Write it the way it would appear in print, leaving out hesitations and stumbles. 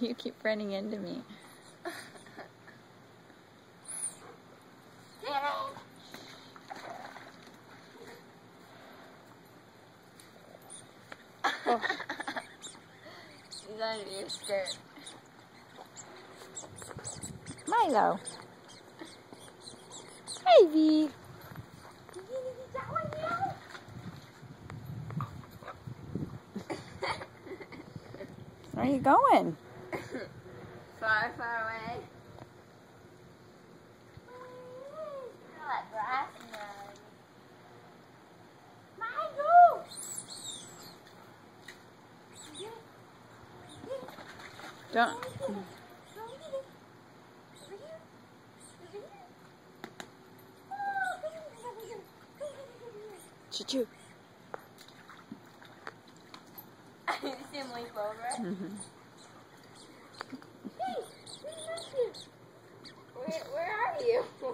You keep running into me. Oh. He's under your skirt. Milo. Hey, V. Where are you going? Far, far away. That grass nug. Milo! Don't. Choo-choo. You see him leap over? Mm-hmm. Hey, where are you?